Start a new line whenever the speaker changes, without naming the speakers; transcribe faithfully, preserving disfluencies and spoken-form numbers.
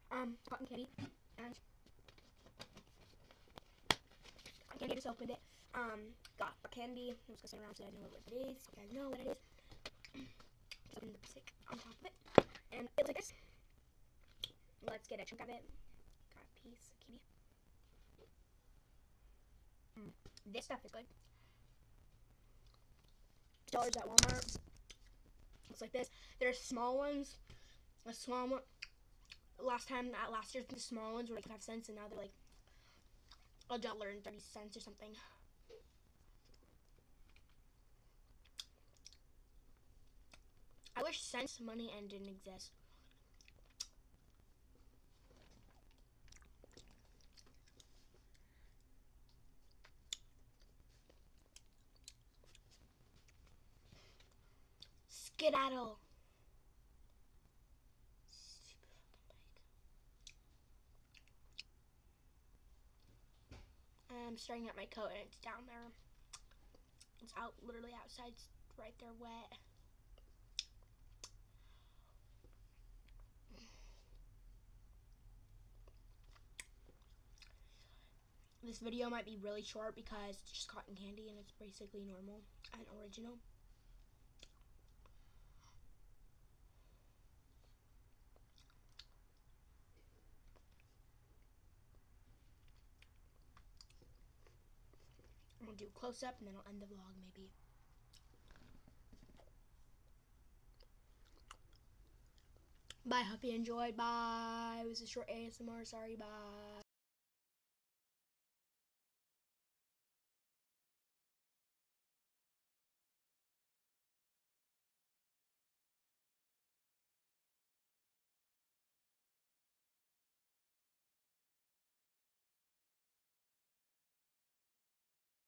um, cotton candy, and cotton candy, I just opened it. Um, got a candy. I'm just gonna sit around so I know what it is. So you guys know what it is. Just open the stick on top of it, and it's like this. Let's get a chunk of it. Got a piece, kitty. Mm, this stuff is good. Dollars at Walmart. Looks like this. There's small ones. A small one. Last time at last year, the small ones were like five cents, and now they're like a dollar and thirty cents or something. I wish cents, money, and didn't exist. Skedaddle. I'm staring at my coat and it's down there. It's out, literally outside, it's right there wet. This video might be really short because it's just cotton candy and it's basically normal and original. I'm gonna do a close up and then I'll end the vlog maybe. Bye, hope you enjoyed. Bye. It was a short A S M R. Sorry, bye.